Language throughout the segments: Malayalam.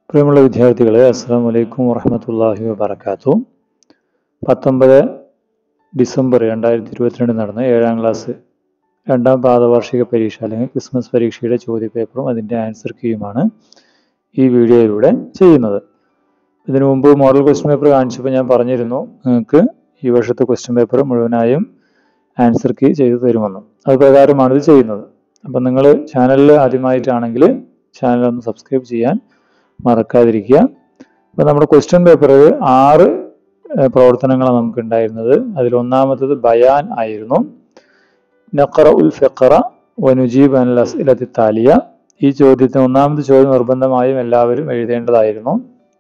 പ്രിയമുള്ള വിദ്യാർത്ഥികളെ, അസ്സലാമു അലൈക്കും വറഹ്മത്തുള്ളാഹി വബറകാതുഹു. 19 ഡിസംബർ 2022 നടന്ന 7ാം ക്ലാസ് രണ്ടാം പാദവാർഷിക പരീക്ഷ അല്ലെങ്കിൽ ക്രിസ്മസ് പരീക്ഷയുടെ ചോദ്യപേപ്പറും അതിൻ്റെ ആൻസർ കീയുമാണ് ഈ വീഡിയോയിലൂടെ ചെയ്യുന്നത്. ഇതിനു മുമ്പ് മോഡൽ ക്വസ്റ്റ്യൻ പേപ്പർ കാണിച്ചപ്പോൾ ഞാൻ പറഞ്ഞിരുന്നു നിങ്ങൾക്ക് ഈ വർഷത്തെ ക്വസ്റ്റ്യൻ പേപ്പർ മുഴുവനായും ആൻസർ കീ ചെയ്തു തരുമെന്നും. അത് പ്രകാരമാണ് ഇത് ചെയ്യുന്നത്. അപ്പം നിങ്ങൾ ചാനലിൽ ആദ്യമായിട്ടാണെങ്കിൽ ചാനൽ ഒന്ന് സബ്സ്ക്രൈബ് ചെയ്യാൻ മറക്കാതിരിക്കുക. അപ്പം നമ്മുടെ ക്വസ്റ്റ്യൻ പേപ്പറിൽ 6 പ്രവർത്തനങ്ങളാണ് നമുക്ക് ഉണ്ടായിരുന്നത്. അതിൽ ഒന്നാമത്തത് ബയാൻ ആയിരുന്നു. നഖറഉൽ ഫിഖറ വനുജീബ് അനിൽ അസ്ഇലത്തി താലിയ. ഈ ചോദ്യത്തിന് ഒന്നാമത്തെ ചോദ്യം നിർബന്ധമായും എല്ലാവരും എഴുതേണ്ടതായിരുന്നു.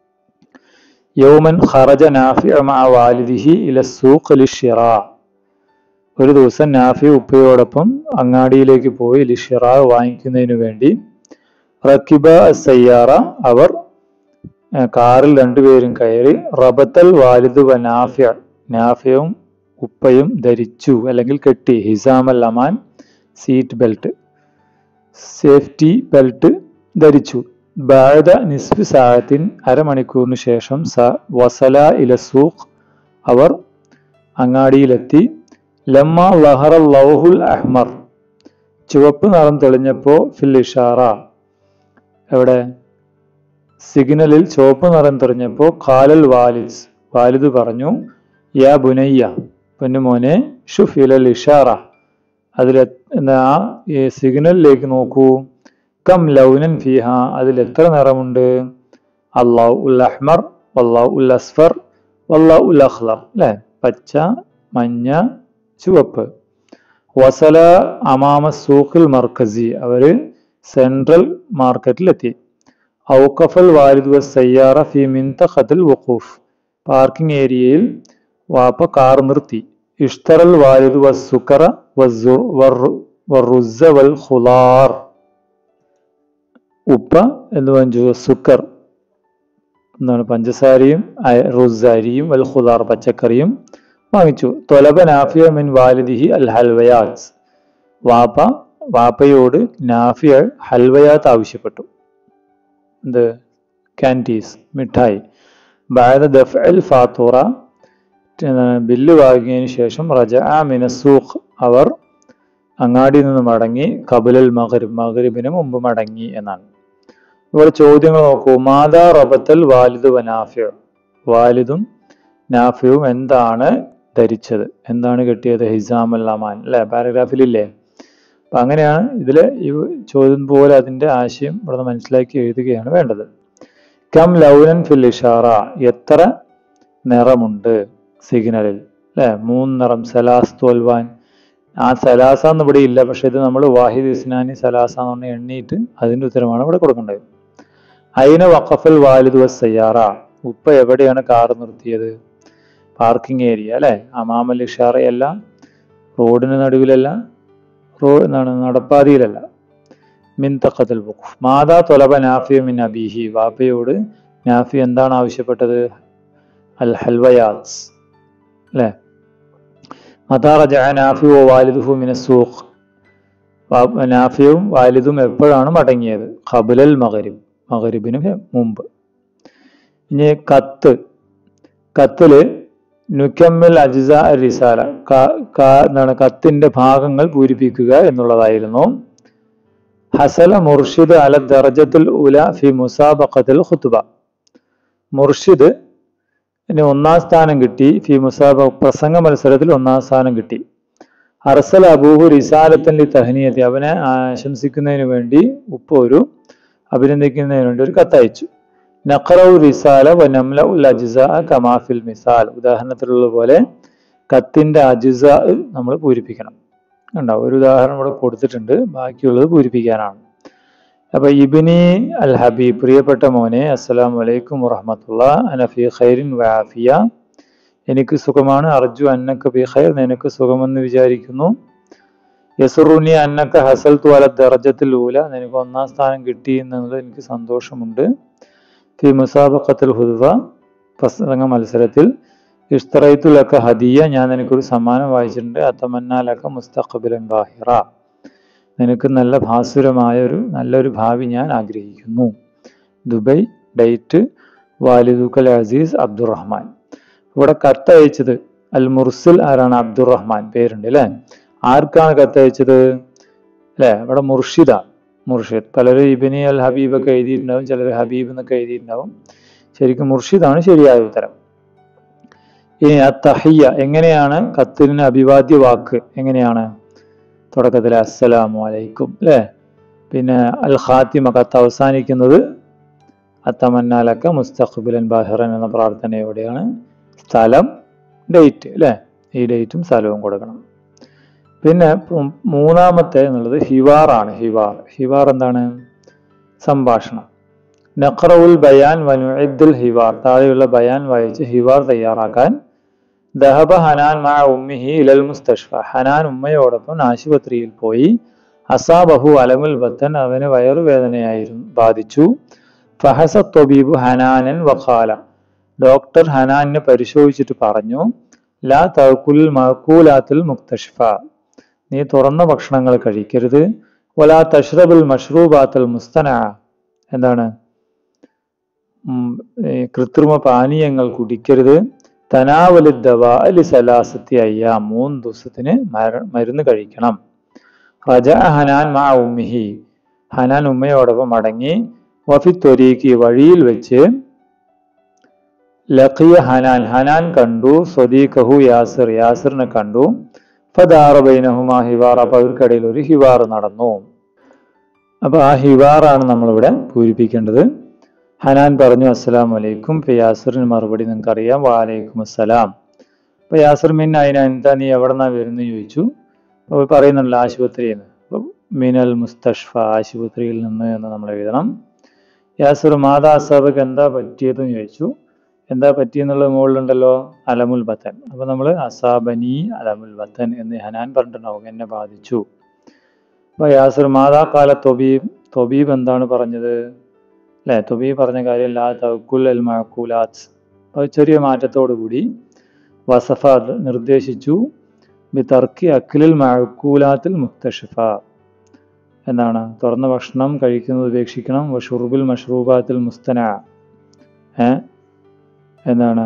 യൗമൻ ഖറജ നാഫിഉ മഅ വാലിദിഹി ഇല സൂഖ് ലിശ്ശിറാ. ഒരു ദിവസം നാഫി ഉപ്പയോടൊപ്പം അങ്ങാടിയിലേക്ക് പോയി ലിശ്ശിറാ വാങ്ങിക്കുന്നതിന് വേണ്ടി. റക്കിബ സയ്യാറ, അവർ കാറിൽ രണ്ടുപേരും കയറി. റബത്തൽ വാലിദു വ നാഫിഅ, നാഫിയും ഉപ്പയും ധരിച്ചു അല്ലെങ്കിൽ കെട്ടി. ഹിസാമൽ അമാൻ, സീറ്റ് ബെൽറ്റ്, സേഫ്റ്റി ബെൽറ്റ് ധരിച്ചു. ബഅദ നിസ്ഫി സഅത്തിൻ, അരമണിക്കൂറിന് ശേഷം. വസല ഇല സൂഖ്, അവർ അങ്ങാടിയിലെത്തി. ലമ്മ ലഹറൽ ലൗഹുൽ അഹ്മർ, ചുവപ്പ് നിറം തെളിഞ്ഞപ്പോ. ഫിൽ ഇഷാറ, എവിടെ സിഗ്നലിൽ ചുവപ്പ് നിറം തെളിഞ്ഞപ്പോ. ഖാലൽ വാലിദ്, വാലിദ് പറഞ്ഞു. യാ ബുനയ്യ, പൊന്നുമോനെ. ഷുഫ് ഇലൽ ഇഷാറ, അതിൽ ആ സിഗ്നലിലേക്ക് നോക്കൂ. കം ലൗനൻ ഫിഹ, അതിൽ എത്ര നിറമുണ്ട്? അല്ലാഹു ഉൽ അഹ്മർ വല്ലാഹു ഉൽ അസ്ഫർ വല്ലാഹു ഉൽ അഖ്ളർ, അല്ലെ? പച്ച, മഞ്ഞ, ചുവപ്പ്. വസല അമാമ സൂഖിൽ മർക്കസി, അവര് സെൻട്രൽ മാർക്കറ്റിലെത്തി. ഔഖഫൽ വാലിദ് വസ്സയ്യാറ ഫി മിൻതഖത്തിൽ വുഖൂഫ്, പാർക്കിംഗ് ഏരിയയിൽ വാപ്പ കാർ നിർത്തി. ഇഷ്തറൽ വാലിദ് വസ്സുക്കറ വറുസ്സ വൽ ഖുലാർ, ഉപ്പ എന്ന് പറഞ്ഞു. സുക്കർ എന്താണ്? പഞ്ചസാരയും റുസ്സ അരിയും, വൽ ഖുലാർ പച്ചക്കറിയും വാങ്ങിച്ചു. തൊലബ നാഫിയ മിൻ വാലിദിഹി അൽ ഹൽവയാത്ത്, വാപ്പയോട് നാഫിയ ഹൽവയാത്ത് ആവശ്യപ്പെട്ടു. എന്ത്? കാൻഡീസ്, മിഠായി. ബഅദ ദഫ്ഇൽ ഫാത്തുറ, ബില്ല് വാങ്ങിയതിനു ശേഷം. റജഅ മിന സൂഖ്, അവർ അങ്ങാടിയിൽ നിന്ന് മടങ്ങി. ഖബലൽ മഗ്രിബ്, മഗ്രിബിന് മുമ്പ് മടങ്ങി എന്നാണ്. ഇവിടെ ചോദ്യങ്ങൾ നോക്കൂ. മാദാ റബത്തൽ വാലിദ് വ നാഫിഉ, വാലിദും നാഫിയും എന്താണ് ധരിച്ചത്, എന്താണ് കെട്ടിയത്? ഹിസാമൽ അമാൻ, അല്ലെ? പാരഗ്രാഫിലില്ലേ? അപ്പൊ അങ്ങനെയാണ് ഇതില് ഈ ചോദ്യം പോലെ അതിന്റെ ആശയം ഇവിടെ മനസ്സിലാക്കി എഴുതുകയാണ് വേണ്ടത്. കം ലൗനൻ ഫിൽ ഇഷാറ, എത്ര നിറമുണ്ട് സിഗ്നലിൽ, അല്ലെ? 3 നിറം. സലാസ് തോൽവാൻ, ആ സലാസ എന്ന് ഇവിടെ ഇല്ല, പക്ഷെ ഇത് നമ്മൾ വാഹിദ് ഇസ്നാനി സലാസ എന്ന് പറഞ്ഞ് എണ്ണിയിട്ട് അതിന്റെ ഉത്തരമാണ് ഇവിടെ കൊടുക്കേണ്ടത്. അയിന വഖഫൽ വാലിദ് വസ്സയ്യാറ, ഉപ്പ എവിടെയാണ് കാർ നിർത്തിയത്? പാർക്കിംഗ് ഏരിയ, അല്ലെ? അമാമൽ ഇഷാറയല്ല, റോഡിന് നടുവിലല്ല, എന്താണ്, നടപ്പാതയിലല്ല. മിൻതഖത്തിൽ വുഖൂഫ്. മാദാ തൊലബ നാഫി മിൻ അബീഹി, വാപ്പയോട് നാഫി എന്താണ് ആവശ്യപ്പെട്ടത്? അൽ ഹൽവയാത്ത്, അല്ലെ? മതാ റജഅ നാഫി വ വാലിദുഹു മിന സൂഖ്, നാഫിയും വാലിദും എപ്പോഴാണ് മടങ്ങിയത്? ഖബലൽ മഗ്രിബ്, മഗ്രിബിന് മുമ്പ്. ഇനി കത്ത്. കത്തില് നുക്കമ്മിൽ അജ്സ റിസാല, എന്താണ്? കത്തിന്റെ ഭാഗങ്ങൾ പൂരിപ്പിക്കുക എന്നുള്ളതായിരുന്നു. ഹസല മുർഷിദ് അല ദർജത്തുൽ ഉല ഫി മുസാബഖത്തിൽ ഖുത്ബ, മുർഷിദ് 1ാം സ്ഥാനം കിട്ടി. ഫി പ്രസംഗ മത്സരത്തിൽ 1ാം സ്ഥാനം കിട്ടി. അർസല അബൂഹു റിസാലത്തൻ ലി തഹ്നിയത്തി, അവനെ ആശംസിക്കുന്നതിന് വേണ്ടി ഉപ്പ അഭിനന്ദിക്കുന്നതിന് വേണ്ടി ഒരു കത്തയച്ചു. നഖറഉ റിസാല വ നംലഉൽ അജ്സാ കമാ ഫിൽ മിസാൽ, ഉദാഹരണത്തിലുള്ള പോലെ കത്തിന്റെ അജ്സാ നമ്മൾ പൂരിപ്പിക്കണം. കണ്ടോ? ഒരു ഉദാഹരണം ഇവിടെ കൊടുത്തിട്ടുണ്ട്, ബാക്കിയുള്ളത് പൂരിപ്പിക്കാനാണ്. അപ്പൊ ഇബ്നി അൽ ഹബീബ്, പ്രിയപ്പെട്ട മോനെ. അസ്സലാമു അലൈക്കും വറഹ്മത്തുള്ളാഹി, അന ഫീ ഖൈറിൻ വ ആഫിയ, എനിക്ക് സുഖമാണ്. അർജു അന്നക ബി ഖൈർ, നിനക്ക് സുഖമെന്ന് വിചാരിക്കുന്നു. യസുറുനി അന്നക ഹസൽതു അല ദർജത്തുൽ ഊല, നിനക്ക് 1ാം സ്ഥാനം കിട്ടി എന്നുള്ളത് എനിക്ക് സന്തോഷമുണ്ട്. ഫി മുസാബഖത്തുൽ ഹുദ്വ, പ്രസംഗ മത്സരത്തിൽ. ഇഷ്തറൈതു ലക ഹദിയ, ഞാൻ നിനക്കൊരു സമ്മാനം വായിച്ചിട്ടുണ്ട്. അതമന്ന ലക മുസ്തഖ്ബിലൻ ബാഹിറ, നിനക്ക് നല്ല ഭാസുരമായ നല്ലൊരു ഭാവി ഞാൻ ആഗ്രഹിക്കുന്നു. ദുബൈ ഡേറ്റ് വാലിദുക്കൽ അസീസ് അബ്ദുറഹ്മാൻ. ഇവിടെ കത്തയച്ചത് അൽ മുർസിൽ ആരാണ്? അബ്ദുറഹ്മാൻ പേരുണ്ട് അല്ലെ. ആർക്കാണ് കത്തയച്ചത് അല്ലെ? ഇവിടെ മുർഷിദ, മുർഷിദ്. പലരും ഇബ്നി അൽ ഹബീബ് ഒക്കെ എഴുതിയിട്ടുണ്ടാവും, ചിലർ ഹബീബ് എന്നൊക്കെ എഴുതിയിട്ടുണ്ടാവും. ശരിക്കും മുർഷിദാണ് ശരിയായ ഉത്തരം. ഇനി അത്തഹിയ്യ എങ്ങനെയാണ്? കത്തിന് അഭിവാദ്യ വാക്ക് എങ്ങനെയാണ്? തുടക്കത്തിൽ അസ്സലാമു അലൈക്കും അല്ലെ. പിന്നെ അൽ ഖാത്തിമ കത്ത് അവസാനിക്കുന്നത് അത്തമന്നാലക്ക മുസ്തഖ്ബിലൻ ബാഹിറൻ എന്ന പ്രാർത്ഥനയോടെയാണ്. സ്ഥലം, ഡേറ്റ് അല്ലെ, ഈ ഡേറ്റും സ്ഥലവും കൊടുക്കണം. പിന്നെ മൂന്നാമത്തെ എന്നുള്ളത് ഹിവാറാണ്. ഹിവാർ എന്താണ്? സംഭാഷണം. നഖറഉൽ ബയാൻ വനുഇദ്ദുൽ ഹിവാർ, താഴെയുള്ള ബയാൻ വായിച്ച് ഹിവാർ തയ്യാറാക്കാൻ. ദഹബ ഹനാൻ മഅ ഉമ്മിഹി ഇലൽ മുസ്തഷ്ഫ, ഹനാൻ ഉമ്മയോടൊപ്പം ആശുപത്രിയിൽ പോയി. അസാബഹു അലമുൽ ബത്തൻ, അവന് വയറുവേദനയായിരുന്നു ബാധിച്ചു. ഫഹസ ത്വബീബു ഹനാനൻ വഖാല, ഡോക്ടർ ഹനാനിനെ പരിശോധിച്ചിട്ട് പറഞ്ഞു, ലാ തഅകുൽ മഅകൂലാത്തുൽ മുക്തഷ്ഫ, നീ തുറന്ന ഭക്ഷണങ്ങൾ കഴിക്കരുത്. വലാ തഷ്റബുൽ മഷ്റൂബാത്തുൽ മുസ്തനഅ, എന്താണ്? കൃത്രിമ പാനീയങ്ങൾ കുടിക്കരുത്. തനാവലു ദവാ ലിസലാസത്തി അയ്യാം, 3 ദിവസത്തിന് മരുന്ന് കഴിക്കണം. റജഅ ഹനാൻ മഅ ഉമ്മിഹി, ഹനാൻ ഉമ്മയോടൊപ്പം മടങ്ങി. വഫി ത്വരീഖി, വഴിയിൽ വെച്ച്. ലഖിയ ഹനാൻ, ഹനാൻ കണ്ടു. സ്വദീഖഹു യാസിർ, യാസിറിനെ കണ്ടു. ഫദാറ ബൈനഹുമാ ഹിവാർ, അപ്പൊ അവർക്കിടയിൽ ഒരു ഹിവാർ നടന്നു. അപ്പൊ ആ ഹിവാറാണ് നമ്മളിവിടെ പൂരിപ്പിക്കേണ്ടത്. ഹനാൻ പറഞ്ഞു അസ്സലാമു അലൈക്കും. ഇപ്പൊ യാസിറിന് മറുപടി നിങ്ങൾക്കറിയാം, വാലൈക്കും അസ്സലാം. അപ്പൊ യാസിർ മിൻ അയിന, എന്താ നീ എവിടെന്നാ വരുന്നു ചോദിച്ചു. അപ്പോൾ പറയുന്നുണ്ടല്ലോ ആശുപത്രിയിൽ നിന്ന്. അപ്പൊ മിനൽ മുസ്തഷ്ഫ, ആശുപത്രിയിൽ നിന്ന് എന്ന് നമ്മൾ എഴുതണം. യാസിർ മാതാ അസാബക്ക്, എന്താ പറ്റിയതെന്ന് ചോദിച്ചു. എന്താ പറ്റിയെന്നുള്ളത് മുകളിലുണ്ടല്ലോ, അലമുൽ ബത്തൻ. അപ്പൊ നമ്മൾ അസാബനി അലമുൽ ബത്തൻ എന്ന് ഹനാൻ പറഞ്ഞിട്ടുണ്ടാവും, എന്നെ ബാധിച്ചു. അപ്പൊ യാസിർ മാതാ കാല ത്വബീബ്, ത്വബീബ് എന്താണ് പറഞ്ഞത് അല്ലെ? ത്വബീബ് പറഞ്ഞ കാര്യം ലാ തഅകുൽ അൽ മഅകൂലാത്ത്, അത് ചെറിയ മാറ്റത്തോടു കൂടി. വസഫ നിർദ്ദേശിച്ചു. ബി തർക്കി അക്ലിൽ മഅകൂലാത്തിൽ മുക്തഷ്ഫ, എന്താണ്? തുറന്ന ഭക്ഷണം കഴിക്കുന്നത് ഉപേക്ഷിക്കണം. വഷുർബിൽ മഷ്റൂബാത്തിൽ മുസ്തന, എന്താണ്?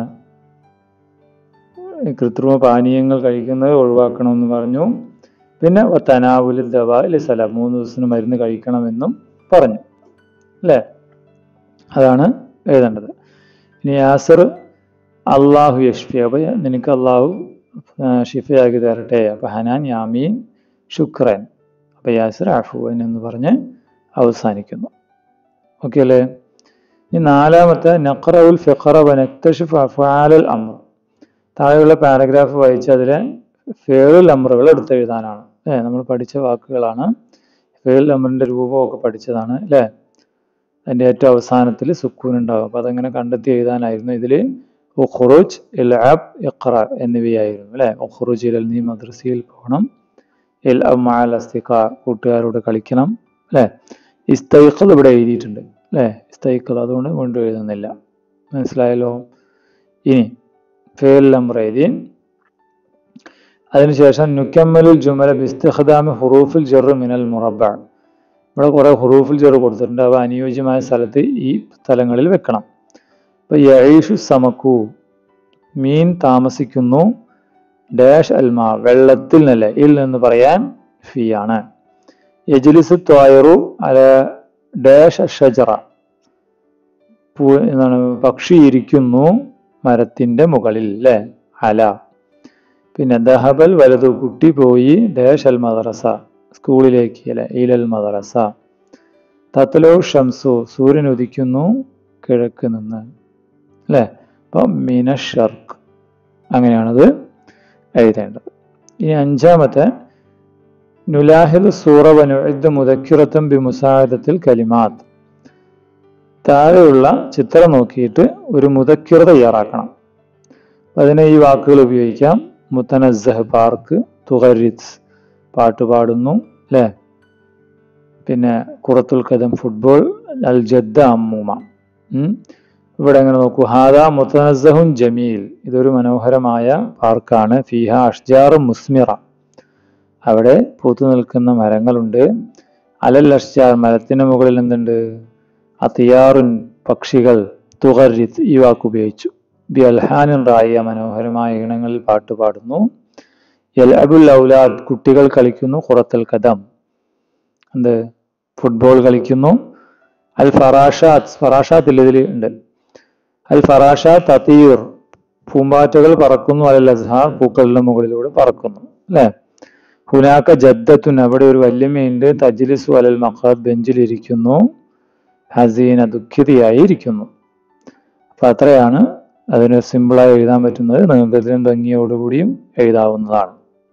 കൃത്രിമ പാനീയങ്ങൾ കഴിക്കുന്നത് ഒഴിവാക്കണമെന്ന് പറഞ്ഞു. പിന്നെ തനാവുൽ ദവാ ലിസല, 3 ദിവസത്തിന് മരുന്ന് കഴിക്കണമെന്നും പറഞ്ഞു അല്ലേ. അതാണ് എഴുതേണ്ടത്. ഇനി യാസിർ അള്ളാഹു യഷ്ഫി, അപ്പൊ നിനക്ക് അള്ളാഹു ഷിഫയാക്കി തരട്ടെ. അപ്പൊ ഹനാൻ യാമീൻ ശുക്രൻ, അപ്പൊ യാസിർ അഫുവൻ എന്ന് പറഞ്ഞ് അവസാനിക്കുന്നു. ഓക്കെ അല്ലേ. ഇനി നാലാമത്തെ നഖറഉൽ ഫിഖറ വനക്തശിഫ് അഫ്ആലുൽ അംർ, താഴെയുള്ള പാരഗ്രാഫ് വായിച്ച് അതിലെ ഫിഅലുൽ അംറുകൾ എടുത്തെഴുതാനാണ്. നമ്മൾ പഠിച്ച വാക്കുകളാണ്. ഫിഅലുൽ അംറിന്റെ രൂപമൊക്കെ പഠിച്ചതാണ് അല്ലേ. അതിൻ്റെ ഏറ്റവും അവസാനത്തിൽ സുക്കൂൻ ഉണ്ടാകും. അപ്പൊ അതെങ്ങനെ കണ്ടെത്തി എഴുതാനായിരുന്നു. ഇതിൽ ഉഖ്റുജ്, ഇൽഅബ്, ഇഖ്റ എന്നിവയായിരുന്നു അല്ലെ. ഉഖ്റുജ് ഇലൽ, നീ മദ്രസയിൽ പോകണം. ഇൽഅബ് മഅൽ അസ്തിഖാ, കൂട്ടുകാരോട് കളിക്കണം അല്ലെ. ഇസ്തൈഖദ് ഇവിടെ എഴുതിയിട്ടുണ്ട് അല്ലെ, ഇസ്തൈഖദ്, അതുകൊണ്ട് വീണ്ടും എഴുതുന്നില്ല. മനസ്സിലായല്ലോ. ഇനി ഫിഅലുൽ അംർ എഴുതി. അതിനുശേഷം നുക്കമ്മലുൽ ജുമല ബിസ്തിഖ്ദാമി ഹുറൂഫുൽ ജർ മിനൽ മുറബ്ബ, ഇവിടെ കുറെ ഹുറൂഫുൽ ജർ കൊടുത്തിട്ടുണ്ട്. അവ അനുയോജ്യമായ സ്ഥലത്ത് ഈ സ്ഥലങ്ങളിൽ വെക്കണം. ഇപ്പൊ യഈഷു സമക്കു, മീൻ താമസിക്കുന്നു. ഡാഷ് അൽമാ, വെള്ളത്തിൽ നിന്നല്ല, ഇൽ നിന്ന് പറയാൻ ഫി ആണ്. യജ്ലിസു ത്വായിറു അല ഡാഷ് അഷ്ജറ, എന്താണ്? പക്ഷി ഇരിക്കുന്നു മരത്തിന്റെ മുകളിൽ അല്ലെ, അല. പിന്നെ ദഹബൽ വലതു, കുട്ടി പോയി. ഡാഷ് അൽ മദ്രസ, സ്കൂളിലേക്ക് അല്ലെ, ഇലൽ മദ്രസ. തത്ലു ഷംസു, സൂര്യൻ ഉദിക്കുന്നു കിഴക്ക് നിന്ന് അല്ലെ. അപ്പൊ മിന ഷർക്ക്, അങ്ങനെയാണത് എഴുതേണ്ടത്. ഇനി അഞ്ചാമത്തെ നുലാഹിദ് സൂറ വനുഇദ് മുദക്കിറത്തൻ ബി മുസാഅദത്തിൽ കലിമാത്ത്, താഴെയുള്ള ചിത്രം നോക്കിയിട്ട് ഒരു മുദക്കിറ തയ്യാറാക്കണം. അതിന് ഈ വാക്കുകൾ ഉപയോഗിക്കാം. മുത്തനസ്സഹ്, പാർക്ക്. തുഗരിദ്, പാട്ട് പാടുന്നു അല്ലേ. പിന്നെ ഖുറത്തുൽ ഖദം, ഫുട്ബോൾ. അൽ ജദ്ദ, അമ്മൂമ. ഇവിടെ എങ്ങനെ നോക്കൂ. ഹാദാ മുത്തനസ്സഹുൻ ജമീൽ, ഇതൊരു മനോഹരമായ പാർക്കാണ്. ഫീഹ അഷ്ജാറും മുസ്മിറ, അവിടെ പൂത്തു നിൽക്കുന്ന മരങ്ങളുണ്ട്. അലൽ അഷ്ജാർ, മരത്തിന് മുകളിൽ എന്തുണ്ട്? അതിയാറുൻ, പക്ഷികൾ, തുഗർരിത് ഈ വാക്ക് ഉപയോഗിച്ചു. ബി അൽഹാനിൻ റായിയ മനോഹരമായ ഈണങ്ങളിൽ പാട്ട് പാടുന്നു. യൽഅബുൽ ഔലാദ് കുട്ടികൾ കളിക്കുന്നു. ഖുറത്തൽ ഖദം എന്ത് ഫുട്ബോൾ കളിക്കുന്നു. അൽ ഫറാഷാത്ത് ഫറാഷാത്ത് ഇതിൽ ഉണ്ട്. അൽ ഫറാഷാത്ത് തതീർ പൂമ്പാറ്റകൾ പറക്കുന്നു. അൽ അസ്ഹാർ പൂക്കളുടെ മുകളിലൂടെ പറക്കുന്നു അല്ലെ. ഹുനാക്ക ജദ്ദത്തുൻ അവിടെ ഒരു വല്യമ്മയുണ്ട്. തജ്ലിസു അലൽ മഖാദ് ബെഞ്ചിലിരിക്കുന്നു. ഹസീന ദുഃഖിതയായി ഇരിക്കുന്നു. അപ്പൊ അത്രയാണ് അതിന് സിമ്പിളായി എഴുതാൻ പറ്റുന്നത്. നിങ്ങൾക്ക് ഇതിനും ഭംഗിയോടുകൂടിയും എഴുതാവുന്നതാണ്.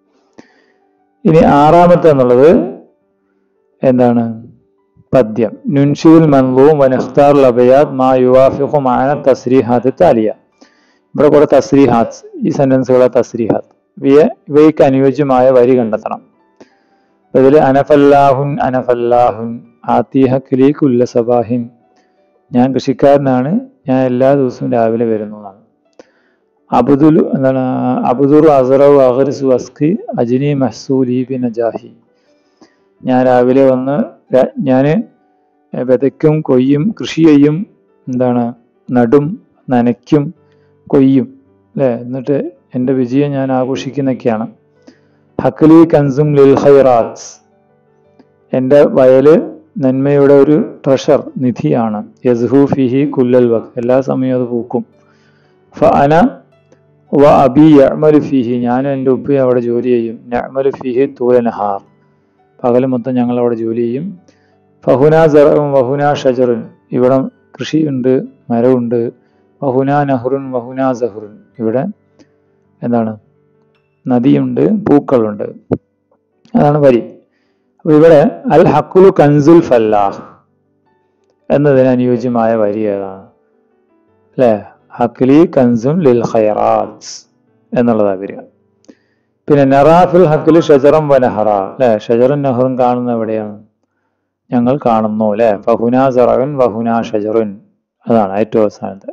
ഇനി ആറാമത്തെ എന്നുള്ളത് എന്താണ്? പദ്യം. നുൻഷിഉൽ മൻളൂം വനഖ്താറുൽ അബയാത് മാ യുവാഫിഖു മഅന തസ്രീഹാത്ത് താലിയ. ഇവിടെ കുറെ തസ്രീഹാത്ത്, ഈ സെന്റൻസുകളെ തസ്രീഹാത്ത്, ഇവയ്ക്ക് അനുയോജ്യമായ വരി കണ്ടെത്തണം. അതിൽ അനഫല്ലാഹുൻ അനഫല്ലാഹുൻ ആത്തിഹക്ലി കുല്ല സബാഹിൻ ഞാൻ കൃഷിക്കാരനാണ്, ഞാൻ എല്ലാ ദിവസവും രാവിലെ വരുന്നതാണ്. അബ്ദുൽ എന്താണ്? അബ്ദുർ അസറു അഖർസു അസ്ഖി അജ്നി മഹ്സൂലി ബി നജാഹി ഞാൻ രാവിലെ വന്ന് ഞാൻ വിതയ്ക്കും, കൊയ്യും, കൃഷി ചെയ്യും, എന്താണ് നടും, നനയ്ക്കും, കൊയ്യും അല്ലേ. എന്നിട്ട് എൻ്റെ വിജയം ഞാൻ ആഘോഷിക്കുന്നൊക്കെയാണ്. ഹക്ലി കൻസും ലിൽ ഖൈറാത്ത് എൻ്റെ വയല് നന്മയുടെ ഒരു ട്രഷർ നിധിയാണ്. യസ്ഹു ഫിഹി കുല്ലൽ വഖ് എല്ലാ സമയവും അത് പൂക്കും. ഫഅന വ അബി യഅമലു ഫിഹി ഞാൻ എൻ്റെ ഉപ്പ അവിടെ ജോലി ചെയ്യും. നഅമലു ഫിഹി തൂല നഹാർ പകൽ മൊത്തം ഞങ്ങൾ അവിടെ ജോലി ചെയ്യും. ഫഹുന സറഉൻ വഹുന ഷജറുൻ ഇവിടെ കൃഷിയുണ്ട്, മരമുണ്ട്. വഹുന നഹ്റുൻ വഹുന സഹ്റുൻ ഇവിടെ എന്താണ് നദിയുണ്ട്, പൂക്കളുണ്ട്. അതാണ് വരി. അപ്പൊ ഇവിടെ അൽ ഹക്കുലു കൻസുൽ ഫല്ലാഹ് എന്നതിന് അനുയോജ്യമായ വരി ഏതാണ്? അല്ലെ, ഹക്ലി കൻസുൻ ലിൽ ഖൈറാത്ത് എന്നുള്ളതാ വരിക. പിന്നെ നറാഫിൽ ഹക്ലി ഷജറം വനഹറ അല്ലെ, ഷജറും നഹറും കാണുന്ന എവിടെയാണ്? ഞങ്ങൾ കാണുന്നു അല്ലെ. ഫഹുന സറഉൻ വഹുന ഷജറുൻ അതാണ് ഏറ്റവും അവസാനത്തെ.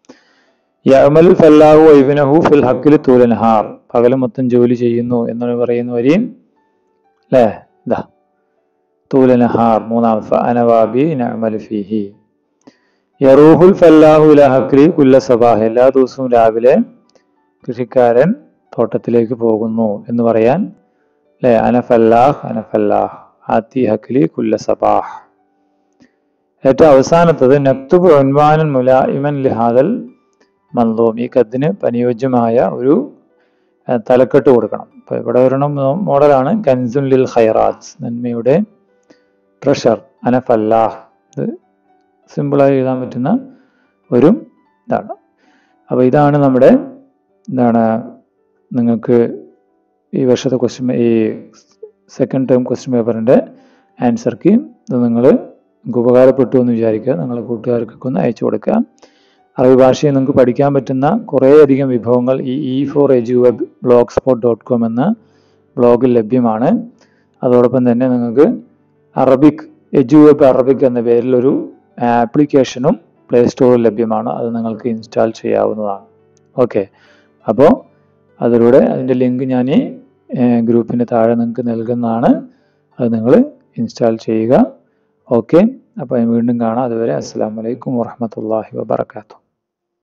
യഅമൽ ഫല്ലാഹു ഇബ്നഹു ഫിൽ ഹക്ലി തൂല നഹാർ പകൽ മൊത്തം ജോലി ചെയ്യുന്നു എന്ന് പറയുന്ന വരിയും അല്ലേ. ഇതാ തൂല നഹാർ മൂന്നാമത്. ഫഅന വഅബി നഅമലു ഫീഹി. യറൂഹുൽ ഫല്ലാഹു ഇലാ ഹക്ലി കുല്ല സബാഹ് എല്ലാ ദിവസവും രാവിലെ കൃഷിക്കാരൻ തോട്ടത്തിലേക്ക് പോകുന്നു എന്ന് പറയാൻ അല്ലെ. അന ഫല്ലാഹ് അന ഫല്ലാഹ് ആത്തി ഹക്ലി കുല്ല സബാഹ്. ഏറ്റവും അവസാനത്തത് നക്തുബ് ഉൻവാനൻ മുലായിമൻ ലിഹാദൽ മൻളൂം ഈ കദ്ദിന് അനുയോജ്യമായ ഒരു തലക്കെട്ട് കൊടുക്കണം. അപ്പൊ ഇവിടെ ഒരെണ്ണം മോഡലാണ് കൻസുൻ ലിൽ ഖൈറാത്ത് നന്മയുടെ ട്രഷർ അന ഫല്ലാഹ്. ഇത് സിമ്പിളായി എഴുതാൻ പറ്റുന്ന ഒരു ഇതാണ്. അപ്പൊ ഇതാണ് നമ്മുടെ എന്താണ് നിങ്ങൾക്ക് ഈ വർഷത്തെ ക്വസ്റ്റ്യൻ ഈ സെക്കൻഡ് ടേം ക്വസ്റ്റ്യൻ പേപ്പറിന്റെ ആൻസർ കീ. ഇത് നിങ്ങൾക്ക് ഉപകാരപ്പെട്ടു എന്ന് വിചാരിക്കുക. നിങ്ങളുടെ കൂട്ടുകാർക്കൊക്കെ ഒന്ന് അയച്ചു കൊടുക്കുക. അറബി ഭാഷയെ നിങ്ങൾക്ക് പഠിക്കാൻ പറ്റുന്ന കുറേയധികം വിഭവങ്ങൾ ഈ E4EduWeb blogspot.com എന്ന ബ്ലോഗിൽ ലഭ്യമാണ്. അതോടൊപ്പം തന്നെ നിങ്ങൾക്ക് അറബിക് EduWeb അറബിക് എന്ന പേരിൽ ഒരു ആപ്ലിക്കേഷനും പ്ലേ സ്റ്റോറിൽ ലഭ്യമാണ്. അത് നിങ്ങൾക്ക് ഇൻസ്റ്റാൾ ചെയ്യാവുന്നതാണ്. ഓക്കെ, അപ്പോൾ അതിലൂടെ അതിൻ്റെ ലിങ്ക് ഞാൻ ഈ ഗ്രൂപ്പിൻ്റെ താഴെ നിങ്ങൾക്ക് നൽകുന്നതാണ്. അത് നിങ്ങൾ ഇൻസ്റ്റാൾ ചെയ്യുക. ഓക്കെ, അപ്പോൾ വീണ്ടും കാണാം. അതുവരെ അസ്സലാമു അലൈക്കും വറഹ്മത്തുള്ളാഹി വബറകാതുഹു.